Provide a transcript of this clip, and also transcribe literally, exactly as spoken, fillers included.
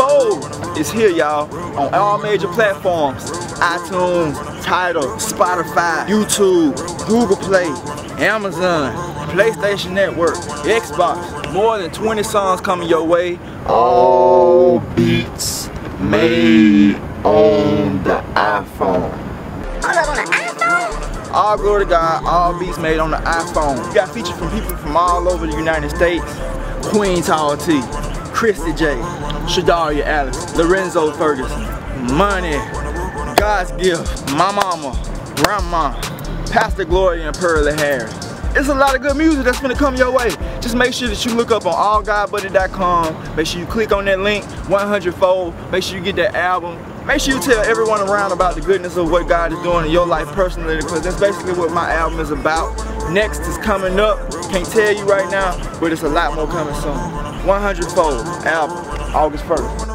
Fold is here, y'all, on all major platforms. iTunes, Tidal, Spotify, YouTube, Google Play, Amazon, PlayStation Network, Xbox. More than twenty songs coming your way. All beats made on the iPhone. Hold up, on the iPhone? All glory to God, all beats made on the iPhone. We got features from people from all over the United States. Queen Tall T, Christy J, Shadaria Alice, Lorenzo Ferguson, Money, God's Gift, my mama, grandma, Pastor Gloria and Pearly Harris. It's a lot of good music that's gonna come your way. Just make sure that you look up on all god buddy dot com. Make sure you click on that link, one hundred fold. Make sure you get that album. Make sure you tell everyone around about the goodness of what God is doing in your life personally, because that's basically what my album is about. Next is coming up. Can't tell you right now, but it's a lot more coming soon. one hundred fold album, August first.